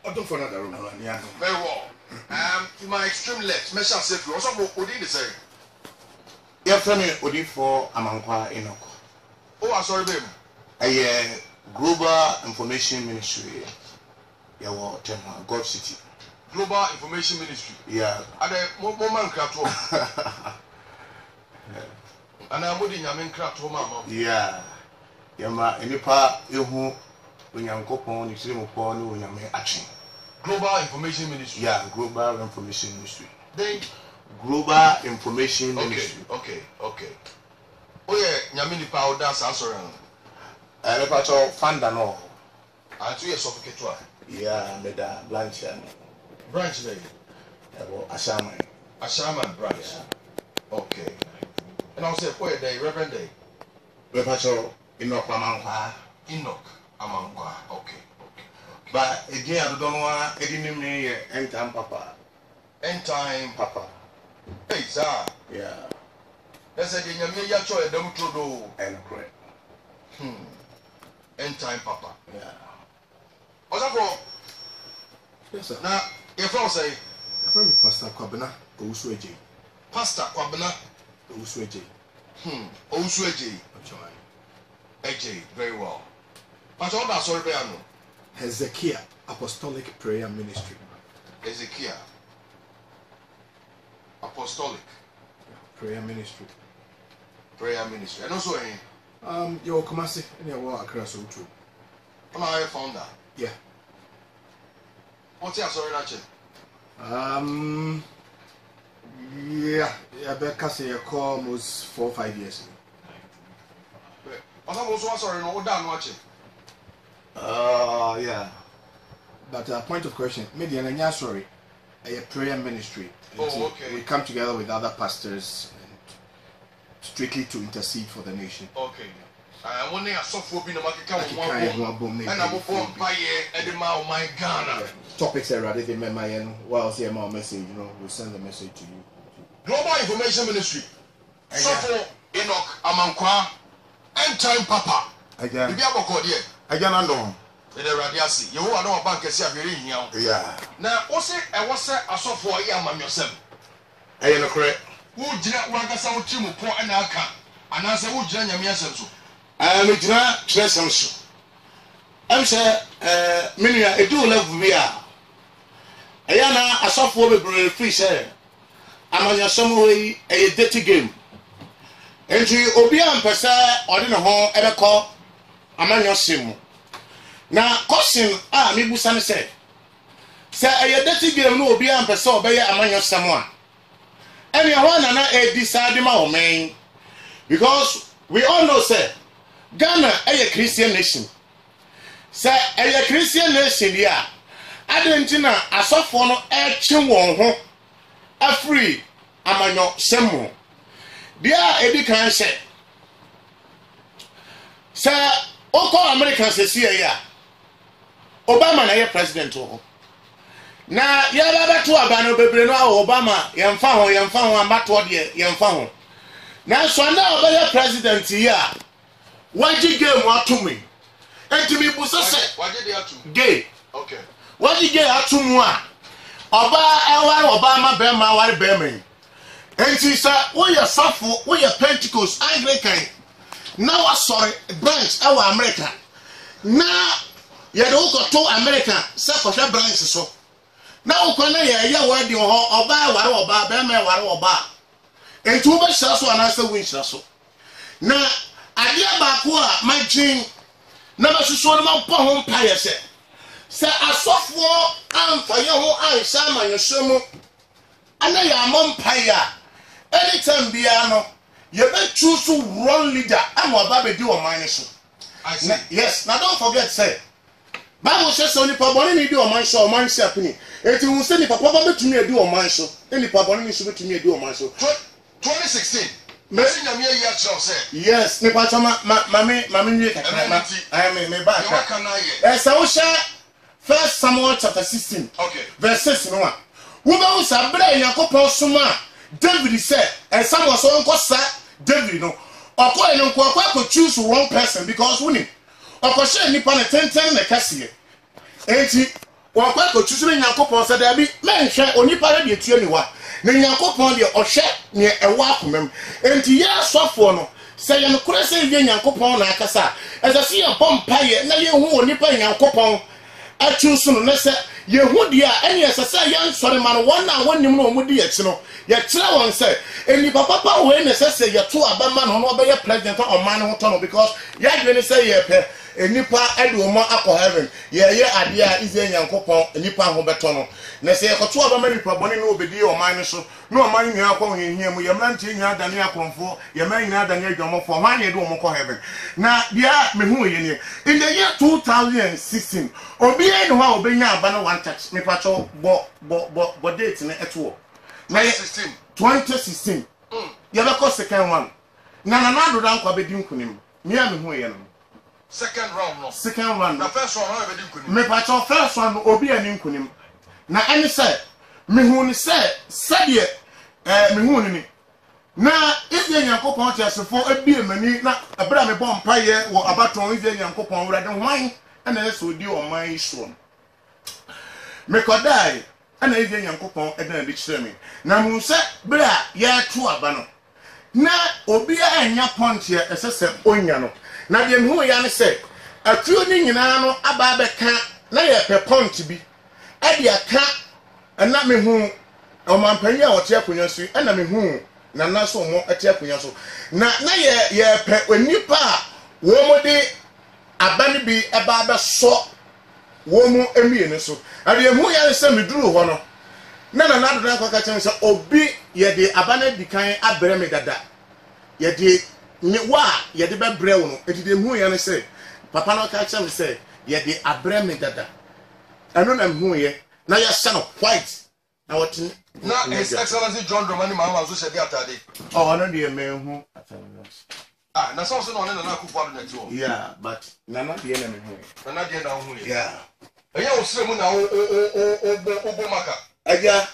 don't for another room. Very well. To my extreme left, Mesha Sefu, also what did you say? You're from Odi for Amankwa Inoko. Oh, I'm sorry, baby. A Global Information Ministry. Yeah, well, God City. Global Information Ministry. Yeah. Are there moment craft? And I'm putting your main craft home, Mamma. Yeah. Yama, any part you who when you're upon you see upon when you're action. Global Information Ministry. Yeah, Global Information Ministry. Then Global Information Ministry. Okay. Oh yeah, Yamini Power dance answer. I patch all fanda no. I 2 years of Ketwa. Yeah, meda branch Branch there. Ashaman branch. Yeah. Okay. And I'll say, where day, Reverend Day? We patch all Enoch Amankwa. Enoch Amankwa. Okay. But again, I don't know any me end time papa. End time Papa. Hey, sir. Yeah. That's a thing. You may actually don't do. And correct. End time papa. Yeah. What's up, bro? Yes, sir. Now, your phone say, I'm Pastor Kwabena, Owusu-Eje. Pastor Kwabena, Owusu-Eje. Owusu-Eje. Eje, very well. Pastor, what that's all there, no? Hezekiah Apostolic Prayer Ministry. Ezekiel Apostolic Prayer Ministry. And also, Your Kumasi, and your work across the road. I found that. Yeah. What's your sorry, Nachi? Yeah, Becca say you call almost 4 or 5 years ago. I'm also sorry, no, down watching. Yeah. But point of question, maybe an sorry, a prayer ministry. Oh, okay. We come together with other pastors and strictly to intercede for the nation. Okay. I want to software being a market and I'm a bomb by my Ghana. Topics are ready. They my while see my message, we'll send the message to you. Global Information Ministry. Software Enoch Amankwa. End time papa. Again. You be able to call here. Again, I know. The radiasi. You want to know about Cassia very young. Yeah. Now, also, I was a software yam yourself. I am correct. Who did not want to sound Tim poor and I can. And I say, who did not yourself? I am a treasure. I'm sure, many a do love me. Ayana, a software free share. I'm on your some way a dirty game. And you Obian Pesa or in a home ever call a man your sim. Now, caution, me Busan said. Say, a dirty game no Obian Pesa or Bayer among your someone. And your one and I decide my main. Because we all know, sir, Ghana a Christian nation. Say, a Christian nation, yeah. Argentina, a soft one, a chimwon, a free, among your semo. Dear Eddie can say, Sir, all Americans say, here, Obama, na president. Now, Yabba to Abano Bebreno, Obama, Yamfano, and Batwadi, Yamfano. Now, so now, the president here. Why did you get what to me? And to me, Busa, why did you have to? Gay. Okay. What did you get to me? Obama, Bema, white Bemin. And she said, we are Suffolk, we are Pentecost, Anglican. Now, sorry, branch, our American. Now, you don't go to America, Suffolk branches. So now, when I word you or buy Bema, and two much so and answer winch so. Now, I hear back my dream. Never so my home pie, say. Say, I software and for your whole eye, Sam, your sumo. And I am on pie. Anytime Biano, you better choose to run leader. I'm what Baby do on my nation. Yes, now don't forget, say. Bible says only Paboni do on my show, my happening. If you will send the Papa to me, do on my show. Any Paboni should to me, do on my show. 2016. Yes, Nipatama, Mammy, I am a back. So, First Samuel chapter 16, okay. Verse 6. No one. Who knows a brain, Yakopo Suma? David said, and some was on Costa, David, no. Or could choose one person because winning. Or Cosha Nippon 10 the Cassia. 80 wọn kwa ko tusu ne Nyankopɔn sɛ da bi menhwɛ onipa re de tue ni wa ne Nyankopɔn de ɔhwɛ ne ɛwa akomam enti yɛ asɔfo no sɛ yɛ no kora sɛ yɛ Nyankopɔn na akasa ɛsɛ sɛ yɛ bɔ mpaeɛ na yɛ hu onipa Nyankopɔn atu so no ne sɛ yɛ hu dia ɛne ɛsɛ sɛ yɛ nsɔre ma no wɔn a wɔnim no ɔmo di akyi no yɛ kyerɛ wɔn sɛ enipa papa wɔ ne sɛ sɛ yɛ to abama no no ɔbɛyɛ president ɔman no ho tɔ no because yɛ adwene ne sɛ yɛ pɛ enipa ɛde ɔmo akɔ heaven yɛ adeɛ a ize Nyankopɔn enipa ho bɛtɔ no na sɛ yɛ kɔto abama nipa bɔne no obedi ɔman no so no ɔman nyina akɔ hihia mu yɛ mrantie nyina dane akoromfo yɛ man nyina dane adwamofo hwan yɛ de ɔmo kɔ heaven na bia me hu yɛ ne in the year 2016 obi ne ho a obenya aba no one touch me pacho bo date ne eto na 2016 yɛ bɛkɔ second one na do dan kwa bedi nkunim me a me hu yɛ no second round na first round na bedi nkunim me pacho first one obi ani nkunim na ɛne sɛ me hu ne sɛ sɛdeɛ me hu ne ni na Ize Nyankopɔn tiasefo ebie mani na abra me bɔ mpaeɛ wɔ abaton Ize Nyankopɔn wura de hwan ɛna ɛsɛ odi ɔman yi so me kodai ɛna Ize Nyankopɔn ɛna de kyerɛ me na mu sɛ bra yɛ to aba no na obi a anya pontie ɛsɛ sɛ onya no na de me hu ya ne sɛ atuo ni nyinaa no aba bɛka na yɛ pɛ pontie bi ɛde aka ɛna me hu ɔmanpanyi a wɔte akonya so ɛna me hu na na so mo ɛte akonya so na yɛ pɛ onipa a wo mo de abane bi ɛba bɛ so wo mo emie ne so ade hu ya sɛ me duru hɔ no na do dan kwa ka kyɛn sɛ obi yɛ de abane dikan abrɛ me dada yɛ de ne wa yɛ de bɛbrɛ wo no etide hu ya ne sɛ papa no ka kyɛn sɛ yɛ de abrɛ me dada ɛno na hu yɛ na yɛ sɛ no white na what na His Excellency John Dramani Mahama so said atade oh no dey me hu na so no na akufo ado net o yeah but nana dey na me hu nana dey na hu yeah eya o sire mu na o maka aja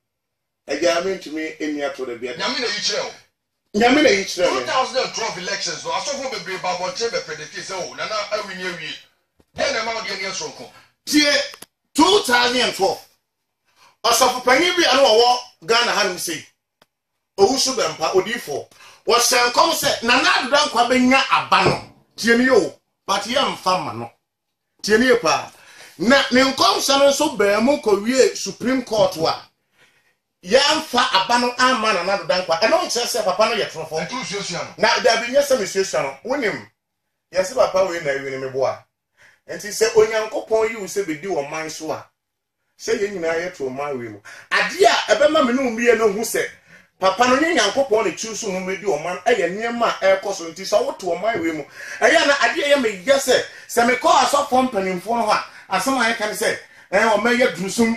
me ntumi eni ato da bia nyame na yi kyerɛ o nyame na yi kyerɛ o 2012 elections so asofo bebre ba bo che be predict say o nana awini awie dey na ma o dey ne sonko tie 2012 asofo panyin bi ano wo Ghana ha no sei owusu bempa odifo wo senkom se nana do dan kwa benya aba no tie ne yo but ye mfa ma no tie ne pa na ne nkom se no so ba mu ko wie Supreme Court wa ya mfa aba no ama nana do dan kwa e no nche se papa no ye trofo na da bi nya se mesuasu no wonim ye se papa we na wi ne meboa enti se Onyankopon yi wo se bedi wo man so a se ye nyina ye to man we mu ade a ebema me no mbiye no hu se papa no Nyankopon ne choose hu bedi wo man eye niema ekoso nti so wo to man we mu eye na ade ye me ye se me call asofo mpanimfo no ha asema ye kan se o meye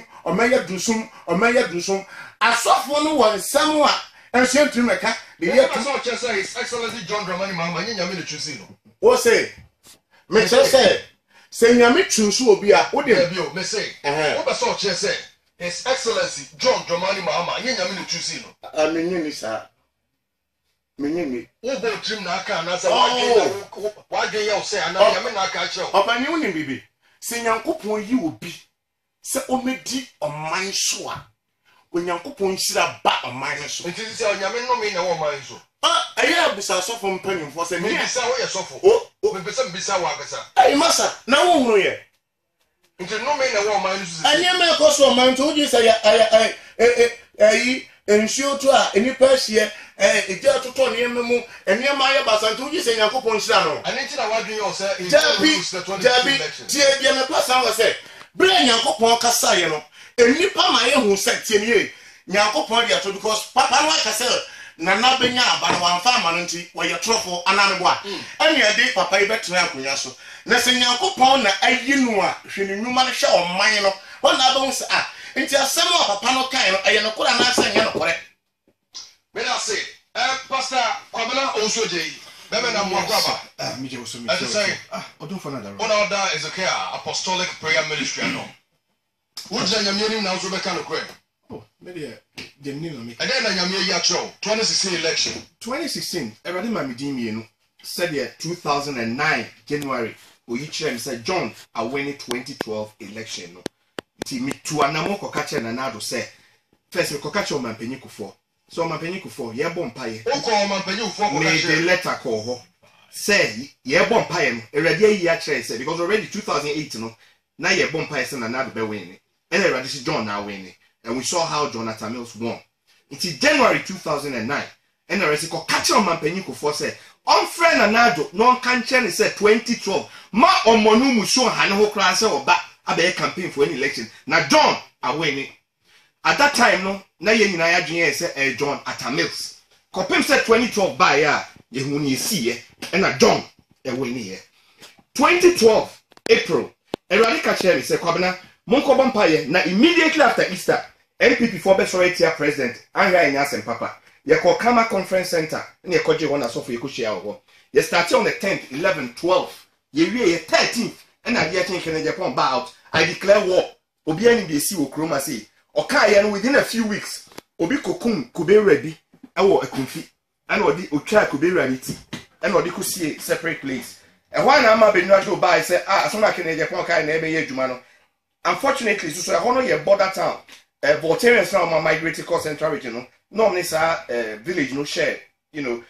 drusum asofo no won nsam a enhye ntu meka de ye to so che say His Excellency John Dramani Mahama nyame ne choose no wo se me che se nyame choose obi a wo de bio me say wo be so che say His Excellency John Dramani Mahama nyame ne choose no amenye ni sa menye ni wo bo trim na aka na say wa ge ya o say ana nyame na aka che o opani wo ni bibi se Nyankopon yi obi se omedi oman so a Onyankopon hira ba oman so nti se nyame no me na wo man so aya bisa sofo mpanimfo se me bisa wo ye sofo me bisa wo abisa ai masa na wo hunu ye nti no me na wo man so anya me ko so man to ji say ai enhio to a enipa hie eja toto ne mu enema ya basanto ji say Nyankopon hira no ani ti na wadwen yo say jabi tie bia me kwasa wo say bre Nyankopon kasa ye no enipa ma ye hu say tie ne Nyankopon dia to because papa no akasa nana benya aba no wanfa ama no nti wo ye trofo anameboa ene ade papa yi betra akonya so na se Nyankopon na ayi no a hwene nwuma no hwe oman no wona aba hu say nti asem a papa no kan no aye no kora na asa nya no kore me na say pastor Kwabena Osoje bebe na mo akwaba mi je oso mi odun for na da ona oda Ezekiel Apostolic Prayer Ministry no wo je nyame ni na so be kan no kore me de ni na me and then nyame ya cho 2016 election 2016 everybody ma me din mienu said 2009 January oyi chere me say John a win 2012 election no Ti me to anamo kokache na nado say first me kokache o mampanyi kufo so mampanyi kufo ye bom paye o ko mampanyi kufo kokache me the letter call ho say ye bom paye no erade ayi a kire say because already 2008 no na ye bom paye say na nado be win and erade si John na win and we saw how Jonathan Mills won until January 2009 and erade kokache o mampanyi kufo say on friend na nado no kan che ne say 2012 ma omonu mu so hane ho kra say oba abe campaign for any election na John away at that time no na ye nyina ya dwen say John Atamils kopem say 2012 by ya ye hu ni si ye na John away ni ye 2012 April erade ka chere say kwabena monko bompa ye na immediately after Easter NPP for best right president Anga Enyasem papa ye ko Kama Conference Center na ye ko je wona so for ye ko share ho ye start on the 10th 11th 12th ye wie ye 13th and I get in Japan about I declare war. Obi any be see okroma say. Oka no within a few weeks. Obi kokum could be ready. I will a comfy. And odi otwa could be ready. And odi could see a separate place. And one ama be no buy say so na can Japan kai na ebe ye dwuma no. Unfortunately, so I honor your border town. Voltarians now migrated across central region. No, normally village no share. You know,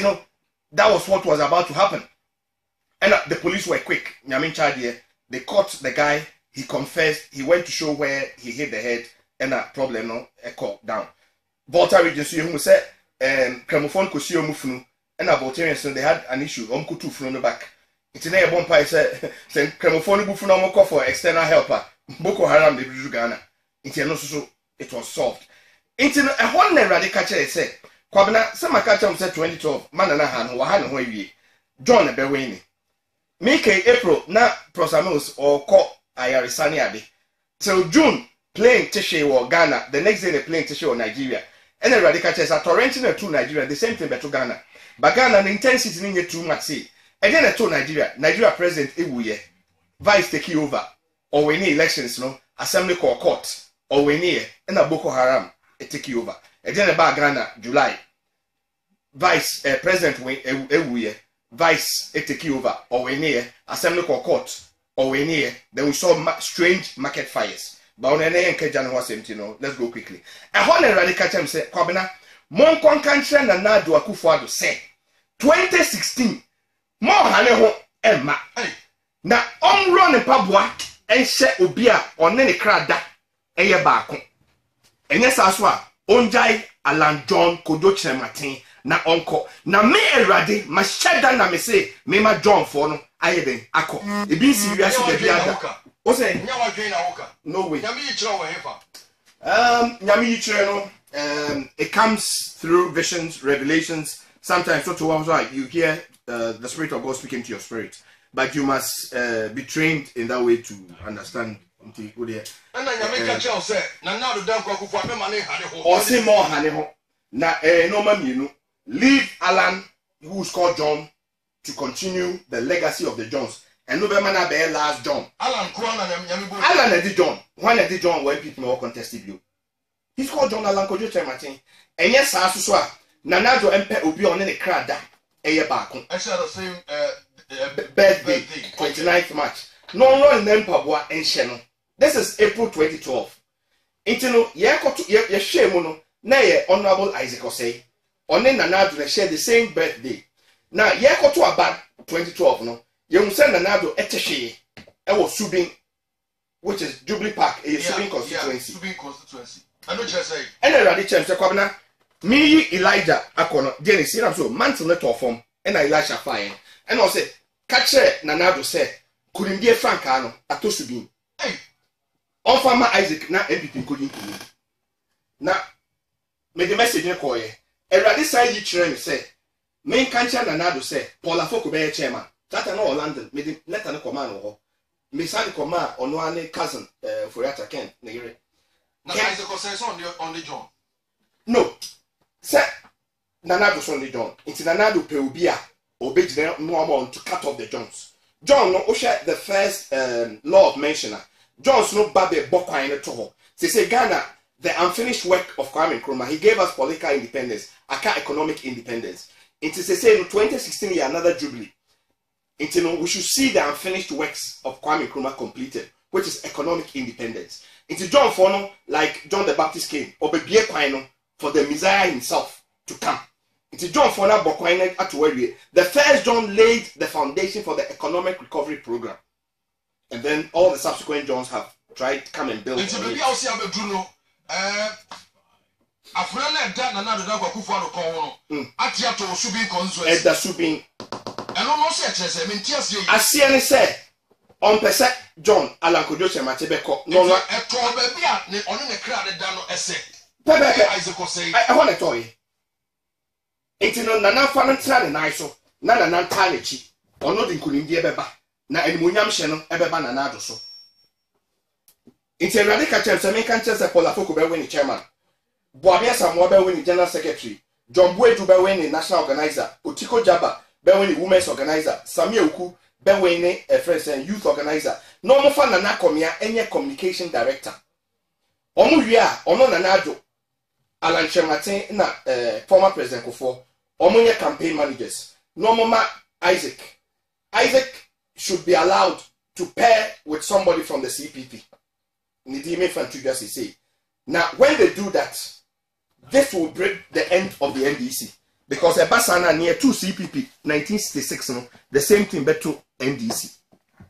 that was what was about to happen. And the police were quick. Nyamin Chadie, they caught the guy. He confessed. He went to show where he hit the head. And a problem no, a call down. Volta region, so you said, Cremophone could see you move. And a Voltarians, they had an issue. Kutu from the back. It's in a bomb said, Cremophone Bufuno call for external helper. Boko Haram, the Ghana. So it was solved. Into a one radical said, Kwabena, some catch said 2012, Mananahan, Wahan, where we John Bewini. Make April na Prosamos or call Ayarisani Abi. Till June, playing Tishe or Ghana. The next day they playing Tishe or Nigeria. And the radical chess are torrenting to Nigeria, the same thing but to Ghana. But Ghana the intensity in too much see. And then to Nigeria president Iwuye, vice take over. Or we need elections, no, assembly call court. Or we need and a Boko Haram take over. And then about Ghana, July. Vice President Iwuye. Vice take over or we near assembly court or we near then we saw strange market fires but on any January was empty no let's go quickly and one radical term say Kwabena mon concantre na Nadu Akufo-Addo say 2016 more hane ho emma na onro ne paboa enhye obi a one ne krada eye baako enye saso a onjai Alan John Kojo Chematin na onko na me erade ma sheda na me say me ma John for no ayeden akọ ebi si wiase da biada o say nya wa dwen na woka no way nyame yi kire wo hefa nyame yi kire no it comes through visions, revelations. Sometimes so to you hear the Spirit of God speaking to your spirit, but you must be trained in that way to understand. Leave Alan, who's called John, to continue the legacy of the Johns. And no man be last John. Alan Eddie John. One Eddie John where people more contested you. He's called John Alan Kojo Chematin. And yes, Asuswa, Nanajo Empe Obi on any crowd that Ayabako. I said the same birthday, 29th March. No in them Pabua and Shannon. This is April 2012. Intino, ye share mono, nay, Honorable Isaac Osei. On then Nanado they share the same birthday. Now, ye go to about 2012, no? You send Nanado Eteshe, and was Subing, which is Jubilee Park, a Subing constituency. Subing constituency. I know just say. And I ready chance Kwabena. Me Elijah Akono, Jenny Siram so mantle net of form, and Elisha fire. And I say, catch Nanado said, couldn't be a Francano, at Tosubin. Hey, on farmer Isaac, now everything couldn't do. Now, may the message in Koye. A radical you say, main cancer Nanado say, Paula Foko be a chairman. That no London, made him let an command or Miss Annie Command or no one cousin for Yata Ken, Negre. Now, Isaac says on the John. No, sir, Nanado on the John. It's Nanado Peubia, obey no amount to cut off the Johns. John no Osha the first law of mentioner. John's no Babe Bokwa in the Toho. They say Ghana, the unfinished work of Kwame Nkrumah, he gave us political independence, economic independence. It is a say in 2016 year another jubilee. We should see the unfinished works of Kwame Nkrumah completed. which is economic independence. Into John 4, no, like John the Baptist came, obebie kwan no for the Messiah himself to come. Into John 4, na bokwan at where the first John laid the foundation for the economic recovery program, and then all the subsequent Johns have tried to come and build. Into maybe I'll see about Bruno. Afrana da na na da kwakufu ado kon no. Atia to subin konso. Eda subin. Eno no se kyerese me ntia se yi. Asie ne se on pese John Alankojo Chemate beko no no eto ba bia ne ono ne kra de da no ese. Pepe Isaac say. I want to tell you. Enti no nana fa no tra ne nan so na nana nta ne chi. Ono di nkunimdi ebeba na animonyam hye no ebeba na na ado so. Enti Awurade ka kyerɛ sɛ menka kyerɛ sɛ Paul Afoko bɛwe ne chairman. Boabia Samoa bɛwe ne general secretary. John Buedu bɛwe ne national organizer. Otiko Jaba bɛwe ne women's organizer. Samia Uku bɛwe ne friends and youth organizer. No mo fa nana komia enye communication director. Omo wi a ono nana ado Alan Chemate na former president Kofo omo nye campaign managers. No mo ma Isaac should be allowed to pair with somebody from the CPP. Nidime Fantugas say. Now, when they do that, this will break the end of the NDC. Because Ebasana near 2 CPP, 1966, no, the same thing but to NDC.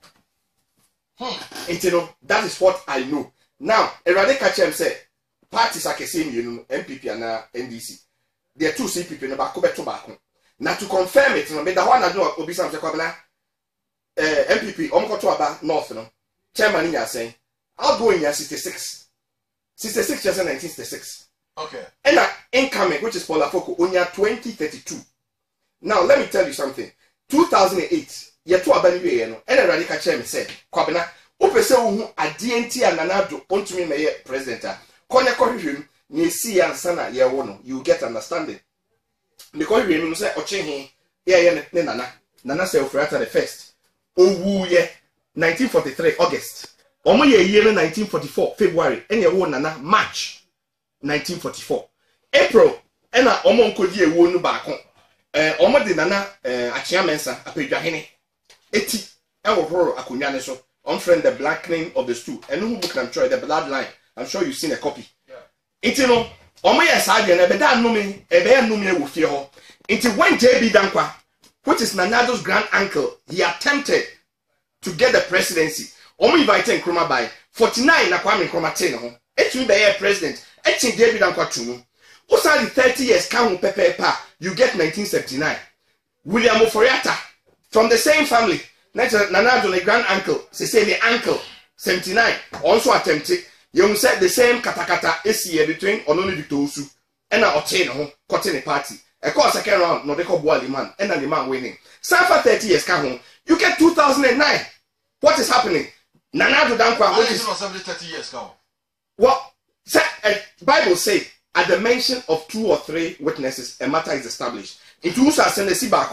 And you know, that is what I know. Now, Erade Kachem said, parties are the same, you know, MPP and NDC. There are 2 CPP, no, back to back. Now, to confirm it, no, but the one I know, Obisam Jacobana, MPP, Omkotoaba, North, no, Chairman in saying, I'll go in here 66. 66 just in 1966. Okay. And incoming, which is Paul Afoko, on year 2032. Now, let me tell you something. 2008, year 2 abani no, and a radical chairman said, Kwabena, Upese uhu a DNT and Nanado, on to me, my president. Konya Korihim, ni see and sana, ye wono, you get understanding. Because you say, Ochehi, yeah, Nana say, Ofrata the first. Oh, yeah, 1943, August. Omo ye year 1944 February ene wo nana March 1944 April ena omo nkodi ewo nu ba ko omo de nana achia mensa apedwahene eti ewo horo akonwa ne so on friend the blackening of the stew eno hu book I'm sure the bloodline I'm sure you've seen a copy eti no omo ye saade na be da nnome ebe ya nnome ewo fie ho eti when JB Dankwa, which is Nanado's grand uncle, he attempted to get the presidency. Omo invite Nkrumah by 49 na Kwame Nkrumah 10 ho. Etu be your president. Echi David Dankwa tumu. Osa the 30 years kan ho pepepa, you get 1979. William Oforiatta from the same family. Nanado the grand uncle, say the uncle 79 also attempted. You said the same katakata esi between Ononi Victor Usu and na Ochen ho cotton party. A course second round no dey call Boali man and the man winning. Safa 30 years kan ho. You get 2009. What is happening? Nanado Dankwa, which is 30 years now. Well, Bible say at the mention of 2 or 3 witnesses, a matter is established. In two send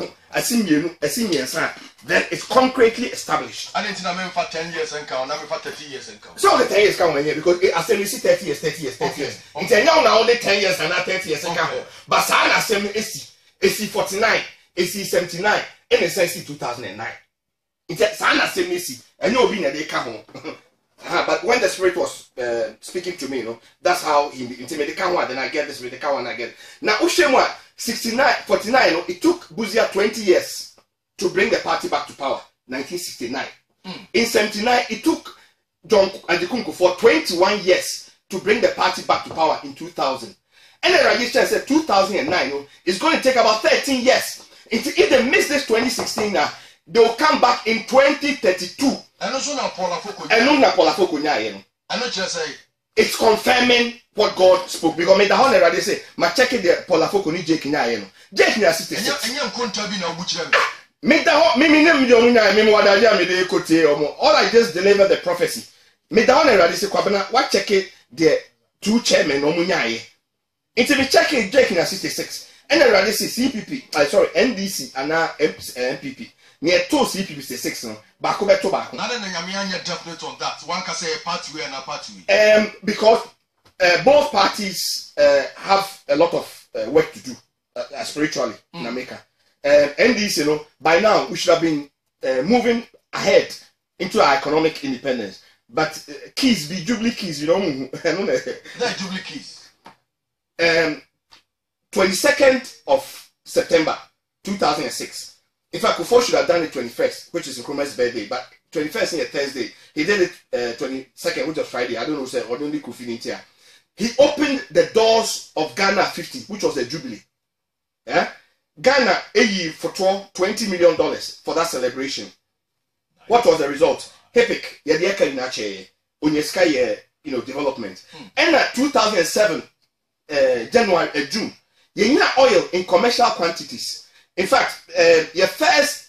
then it's concretely established. And it's not for 10 years and count, not for 30 years and count. So the 10 years come here because assembly 30 years, 30 years, 30 years. It's now only 10 years and not 30 years and count. But San assembly is 49, is 79, and it's 2009. It's San assembly and you'll be in a day come home. But when the spirit was speaking to me, you know, that's how he intimidated Kanwa. Then I get this with the Kanwa and I get it. Now Ushemwa 49, you know, it took Buzia 20 years to bring the party back to power. 1969. In 79, it took John Adikunku for 21 years to bring the party back to power in 2000. And the register said 2009, you know, it's going to take about 13 years. If they miss this 2016 now, they will come back in 2032. And also now Paul Afoko. And it's confirming what God spoke. Because me the whole they say, ma check the Paul Afoko ni Jake Nya. Jake Nya 66. Me the whole me name you nya me wadaja me dey kote omo. All I just deliver the prophecy. Me the whole they say kwabena what check the 2 chairmen omo nya. Until me check Jake Nya 66. And the radio say CPP, NDC and now MPP. Near 2 CPP 6 no. Bako beto bako. Now then you definite on that. One can say a party way and a party. Because both parties have a lot of work to do spiritually in America. NDC, you know, by now we should have been moving ahead into our economic independence. but keys be Jubilee keys, you know. That Jubilee keys. 22nd of September 2006. In fact, Kufuor should have done it 21st, which is Nkrumah's birthday, but 21st is a Thursday. He did it 22nd, which was Friday. I don't know, say ordinary Kofi Nintia. He opened the doors of Ghana 50, which was the Jubilee. Yeah? Ghana for $20 million for that celebration. What was the result? Hepic, Yadiaka Inache, Unyeska, development. And at 2007, June, you need oil in commercial quantities. In fact, your first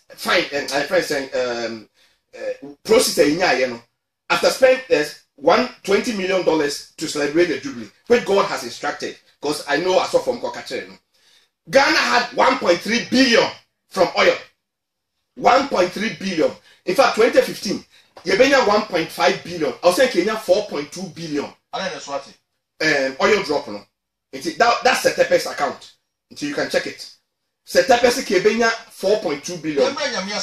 process after spending $20 million to celebrate the Jubilee, which God has instructed, because I know I saw from Kokachere. Ghana had 1.3 billion from oil. 1.3 billion. In fact, 2015, Yebenya 1.5 billion. I was saying Kenya 4.2 billion. Oil drop no. That's the Tepex account. Until you can check it. Tepex Kenya 4.2 billion.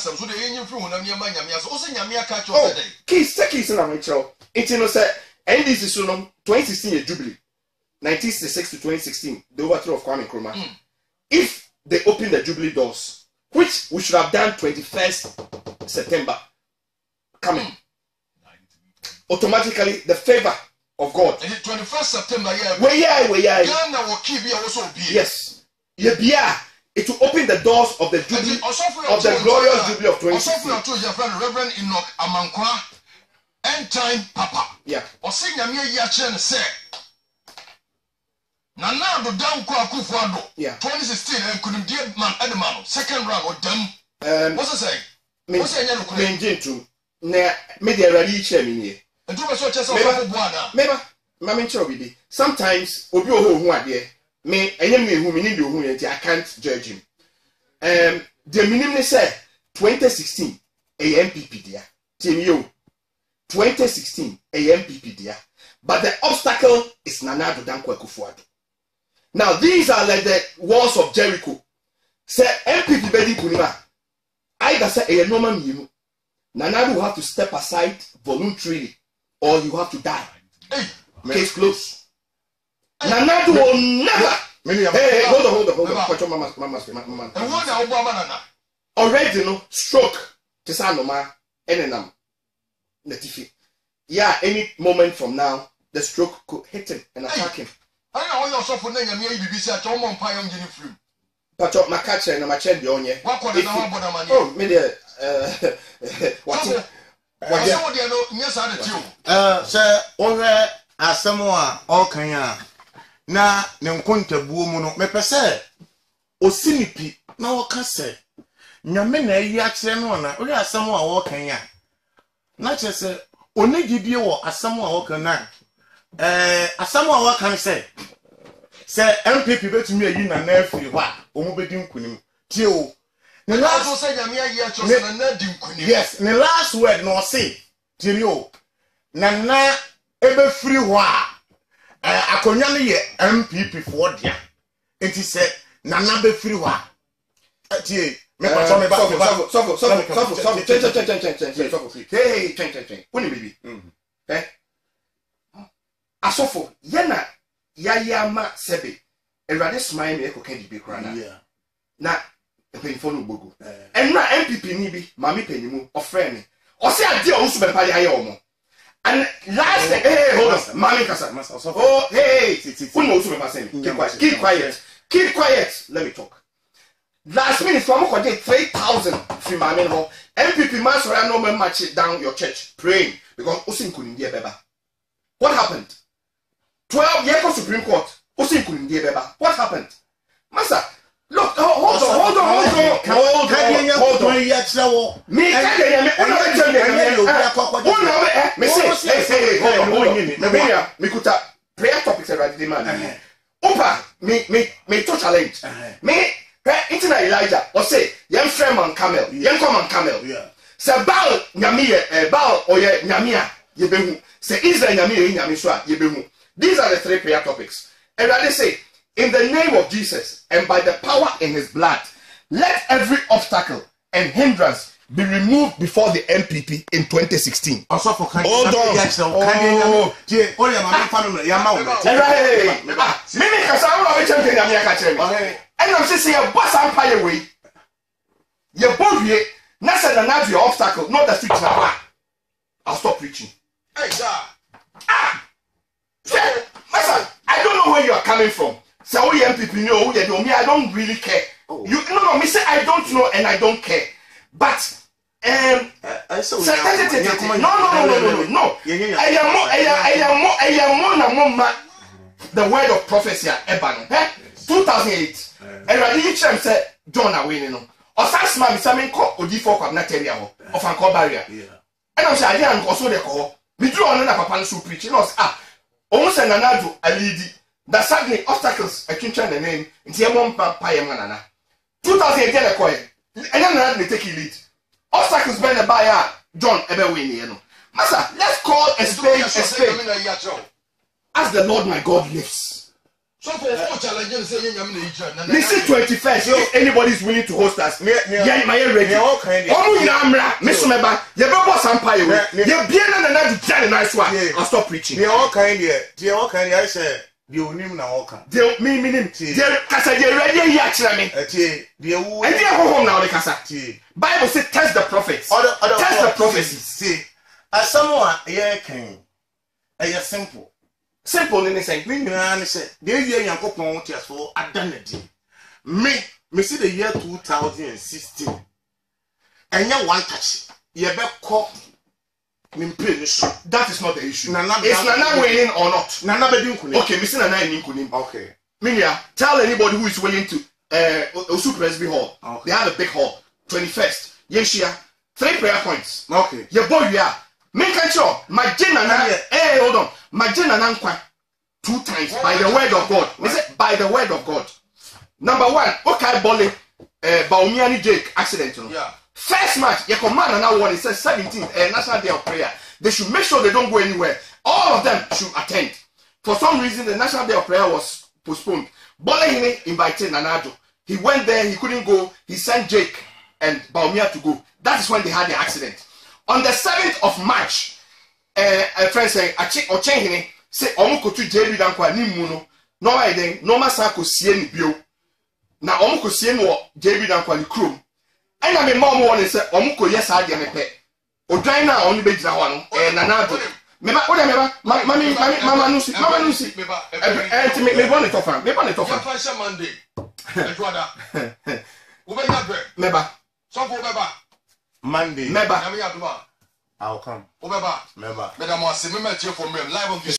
Oh, keys in America. It's NDC Sunom 2016 Jubilee. 1966 to 2016, the overthrow of Kwame Nkrumah. If they open the Jubilee doors, which we should have done 21st September, coming, automatically the favor of God. 21st September, Ghana will keep you also be. Yes. It will open the doors of the Jubilee, of the glorious Jubilee of 2016. Reverend Enoch Amankwa, end time Papa. Yeah. Or sing a mere yachin say. Nana do down Kwakufuado. Yeah. 2016 and couldn't get man animal. Second round or them. What's it say? What's it saying? Media ready chair me. And do so just Mama, sometimes Obi who are there. Me, I am who meaning who I can't judge him. The minimum said 2016 AMPP dear. Team you 2016 AMPP dear. But the obstacle is Nana do Dankwa Kufuor. Now these are like the walls of Jericho. Say MPP Bedi Kunima. Either say a normal you. Nana will have to step aside voluntarily, or you have to die. Hey, case closed. Nana will never. Hey, hold on. Mama. Already, no stroke. Tisanoma, enenam, netifi. Yeah, any moment from now, the stroke could hit him and attack him. I know also for name me BBC at home on Payong Jenny Flu. But my catcher and my change on ye. What could I money? Oh, maybe what? Yes, sir, over Asamoah, all Kenya. Na Nenkunta Buomono, me pese, o sinipi, na waka se, nyame na yi akyere no na, ori Asamoah all Kenya. Na che se, oni gidie wo Asamoah all Kenya. Asamoah all kan se MPP betumi ayi na na afiri ho a omo bedi nkunim tie o ne last say nyame ayi acho na na di nkunim. Yes, ne last word no say tie o na ebe free ho a akonya no ye MPP for dia enti se na be free ho a tie me pato me ba hey woni baby asofo yana yayama sebe erade smile me ekoka di be krana na epenfo no gbogo enra MPP ni bi mami penimu ofre me o se ade o nso be pale aye o mo and last hey hold on mami kasa oh hey who knows me pass me keep quiet let me talk. Last minute from ko dey 3,000 free mami no MPP man so no man match down your church praying because osin kunim die beba. What happened? 12 years Supreme Court. What happened? Master, look, hold on. Me prayer topics are demand. Opa, me to challenge. Me internet Elijah or say, young friend man camel, young common camel. Say bow nyamie, bow or ye nyamia, ye behu. Say Israel nyamie nyamiswa, ye behu. These are the three prayer topics. And they say, in the name of Jesus and by the power in his blood, let every obstacle and hindrance be removed before the MPP in 2016. Also for kind. Hold on. Mimi kasa wura we champion ya me aka kire me. And I'm say your boss empire way. Your body na say na have your obstacle, not the street na. I'll stop preaching. Hey, sir. Listen, I don't know where you are coming from. Say who you MPP know who you do me, I don't really care. You no me say I don't know and I don't care. But no. The word of prophecy ebano. 2008. And I did say John are winning. Or sans man me ko odifo kwa na tell ya ho. Of an call barrier. And I'm saying I didn't also the call. Me do on na papa no preach. No almost an anado a lady. That suddenly obstacles a kinchen the name into a mom pa manana. 2008 the coin. And then they take it lead. Obstacles been a buyer, John Eberwin, you know. Master, let's call a spade a spade. As the Lord my God lives. So for challenges, This is 21st. If anybody is willing to host us, yeah, my ready. Miss Meba, you better Sampire. You're being another very nice one. I'll stop preaching. They all kind here. I said. The unim na oka. The meaning. The kasa the ready yachira me. The who. And the home now the kasa. Bible says test the prophets. Test the prophecies. See, as someone here can. Simple. Simple in the same. Me nyina say. The year Yankopon won tears for adanadi. Me see the year 2016. Enya one touch. Ye be call. That is not the issue. Is Nana winning or not? Nana bedin. Okay, Mr. Nana in Kunim. Okay. Minia, tell anybody who is willing to Osu Presby Hall. Okay. They have a big hall. 21st. Yeshia. 3 prayer points. Okay. Your boy we are. Make sure my Nana. Hey, hold on. My Nana 2 times by the word of God. We say by the word of God. Number 1, okay, Bolly Baumiani Jake accident. Yeah. First match, your command now one, it says 17th National Day of Prayer. They should make sure they don't go anywhere. All of them should attend. For some reason, the National Day of Prayer was postponed. Bolehine invited Nanado. He went there, he couldn't go. He sent Jake and Baumia to go. That is when they had the accident. On the 7th of March, a friend said, Ochehine, say, Omuko to JB Dankwa Nimuno. No, I think, no Masako Sien Bio. Now, Omuko Sien or JB Dankwa ni Chrome. And I mean, mom wanted to say, Omuko, yes, I am a pet. Or Dina only be one, and another. Mama Nusi, and me one it offer, me one it offer. Monday. Meba, Monday. Meba, I'll come. Meba, Meba. Madam was a member for me live on this.